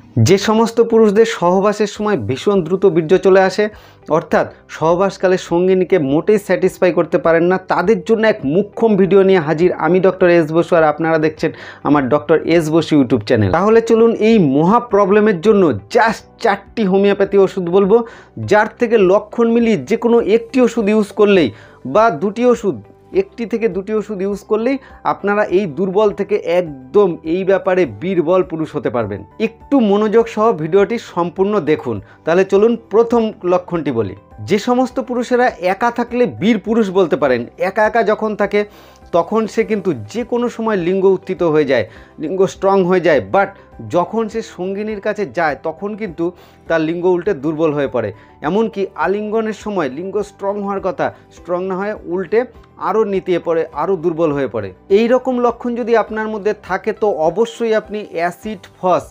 যে সমস্ত পুরুষদের সহবাসের সময় ভীষণ দ্রুত বীর্য চলে আসে, অর্থাৎ সহবাসকালে সঙ্গিনীকে মোটেই স্যাটিসফাই করতে পারেন না, তাদের জন্য এক মুখ্যম ভিডিও নিয়ে হাজির আমি ডক্টর এস বসু, আর আপনারা দেখছেন আমার doctor S Basu YouTube channel. তাহলে চলুন এই মহা প্রবলেমের জন্য জাস্ট 4টি হোমিওপ্যাথি ওষুধ বলবো, যার থেকে লক্ষণ মিলিয়ে যে কোনো একটি ওষুধ ইউজ করলেই বা দুটি ওষুধ, 1টি থেকে 2টি ওষুধ ইউজ করলেই আপনারা এই দুর্বল থেকে একদম এই ব্যাপারে বীরবল পুরুষ হতে পারবেন। একটু মনোযোগ সহ ভিডিওটি সম্পূর্ণ দেখুন। তাহলে চলুন প্রথম লক্ষণটি বলি। যে সমস্ত পুরুষেরা একা থাকলে বীর পুরুষ বলতে পারেন, একা একা যখন থাকে তখন সে কিন্তু যে কোনো সময় লিঙ্গ উত্থিত হয়ে যায়, লিঙ্গ স্ট্রং হয়ে যায়, বাট যখন সে সঙ্গিনীর কাছে যায় তখন কিন্তু তার লিঙ্গ উল্টে দুর্বল হয়ে পড়ে। এমনকি আলিঙ্গনের সময় লিঙ্গ স্ট্রং হওয়ার কথা, স্ট্রং না হয়ে উল্টে আরও নিতিয়ে পড়ে, আরও দুর্বল হয়ে পড়ে। এই রকম লক্ষণ যদি আপনার মধ্যে থাকে তো অবশ্যই আপনি অ্যাসিড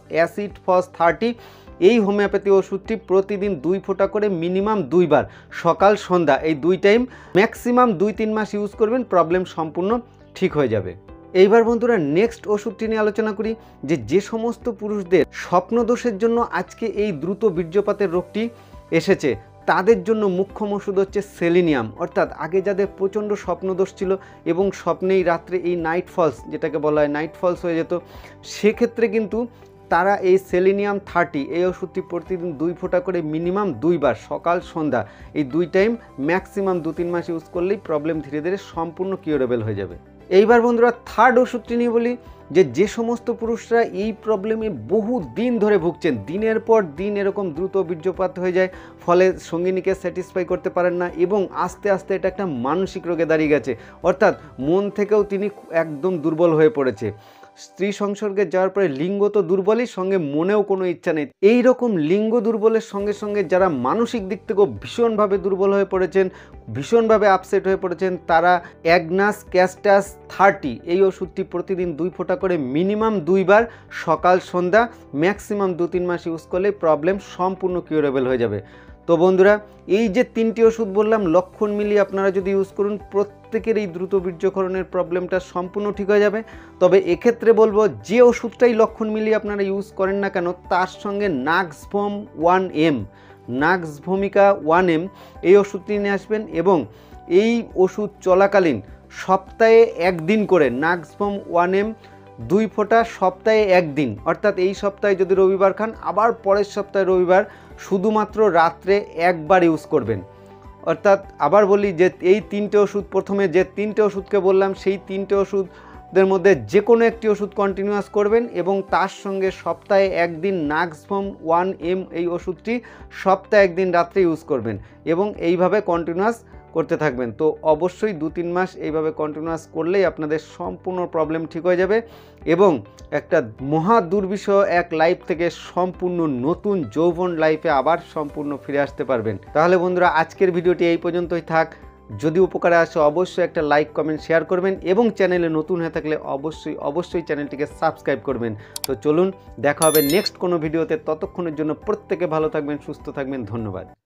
ফস 30 এই হোমিওপ্যাথি ওষুধটি প্রতিদিন 2 ফোঁটা করে মিনিমাম 2 বার, সকাল সন্ধ্যা, এই 2 টাইম ম্যাক্সিমাম 2-3 মাস ইউজ করবেন, প্রবলেম সম্পূর্ণ ঠিক হয়ে যাবে। এইবার বন্ধুরা নেক্সট ওষুধটি নিয়ে আলোচনা করি। যে সমস্ত পুরুষদের স্বপ্নদোষের জন্য আজকে এই দ্রুত বীর্যপাতের রোগটি এসেছে, তাদের জন্য মুখ্যম ওষুধ হচ্ছে সেলিনিয়াম। অর্থাৎ আগে যাদের প্রচণ্ড স্বপ্নদোষ ছিল এবং স্বপ্নেই রাত্রে এই নাইট ফলস, যেটাকে বলা হয় নাইট ফলস হয়ে যেত, সেক্ষেত্রে কিন্তু তারা এই সেলিনিয়াম 30 এই ওষুধটি প্রতিদিন 2 ফোঁটা করে মিনিমাম 2 বার, সকাল সন্ধ্যা, এই 2 টাইম ম্যাক্সিমাম 2-3 মাস ইউজ করলেই প্রবলেম ধীরে ধীরে সম্পূর্ণ কিউরেবল হয়ে যাবে। এইবার বন্ধুরা থার্ড ওষুধটি নিয়ে বলি। যে সমস্ত পুরুষরা এই প্রবলেমে বহু দিন ধরে ভুগছেন, দিনের পর দিন এরকম দ্রুত বীর্যপাত হয়ে যায়, ফলে সঙ্গিনীকে স্যাটিসফাই করতে পারেন না এবং আস্তে আস্তে এটা একটা মানসিক রোগে দাঁড়িয়ে গেছে, অর্থাৎ মন থেকেও তিনি একদম দুর্বল হয়ে পড়েছে। স্ত্রী সংসর্গে যাওয়ার পরে লিঙ্গ তো দুর্বলই, সঙ্গে মনেও কোনো ইচ্ছা নেই। এই রকম লিঙ্গ দুর্বলের সঙ্গে সঙ্গে যারা মানসিক দিক থেকেও ভীষণভাবে দুর্বল হয়ে পড়েছেন, ভীষণভাবে আপসেট হয়ে পড়েছেন, তারা অ্যাগনাস ক্যাস্টাস 30 এই ওষুধটি প্রতিদিন 2 ফোঁটা করে মিনিমাম 2 বার, সকাল সন্ধ্যা, ম্যাক্সিমাম 2-3 মাস ইউজ করলে প্রবলেম সম্পূর্ণ কিউরেবল হয়ে যাবে। তো বন্ধুরা এই যে 3টি ওষুধ বললাম, লক্ষণ মিলিয়ে আপনারা যদি ইউজ করুন, প্রত্যেকের এই দ্রুত বীর্যক্ষরণের প্রবলেমটা সম্পূর্ণ ঠিক হয়ে যাবে। তবে এক্ষেত্রে বলবো যে ওষুধটাই লক্ষণ মিলিয়ে আপনারা ইউজ করেন না কেন, তার সঙ্গে নাক্সভোম 1M, নাক্সভোমিকা 1M এই ওষুধটি নিয়ে আসবেন এবং এই ওষুধ চলাকালীন সপ্তাহে 1 দিন করে নাক্সভোম 1M 2 ফোঁটা সপ্তাহে 1 দিন, অর্থাৎ এই সপ্তাহে যদি রবিবার খান, আবার পরের সপ্তাহে রবিবার শুধুমাত্র রাত্রে 1 বার ইউজ করবেন। অর্থাৎ আবার বলি যে এই 3টে ওষুধ, প্রথমে যে 3টে ওষুধকে বললাম সেই 3টে ওষুধের মধ্যে যে কোনো একটি ওষুধ কন্টিনিউয়াস করবেন এবং তার সঙ্গে সপ্তাহে 1 দিন নাক্সভোম 1M এই ওষুধটি সপ্তাহে 1 দিন রাত্রে ইউজ করবেন এবং এইভাবে কন্টিনিউয়াস করতে থাকবেন। তো অবশ্যই 2-3 মাস এইভাবে কন্টিনিউয়াস করলেই আপনাদের সম্পূর্ণ প্রবলেম ঠিক হয়ে যাবে এবং একটা মহা দুর্বিষহ এক লাইফ থেকে সম্পূর্ণ নতুন যৌবন লাইফে আবার সম্পূর্ণ ফিরে আসতে পারবেন। তাহলে বন্ধুরা আজকের ভিডিওটি এই পর্যন্তই থাক। যদি উপকারে আসে অবশ্যই একটা লাইক, কমেন্ট, শেয়ার করবেন এবং চ্যানেলে নতুন হয়ে থাকলে অবশ্যই চ্যানেলটিকে সাবস্ক্রাইব করবেন। তো চলুন দেখা হবে নেক্সট কোনো ভিডিওতে। ততক্ষণের জন্য প্রত্যেকে ভালো থাকবেন, সুস্থ থাকবেন। ধন্যবাদ।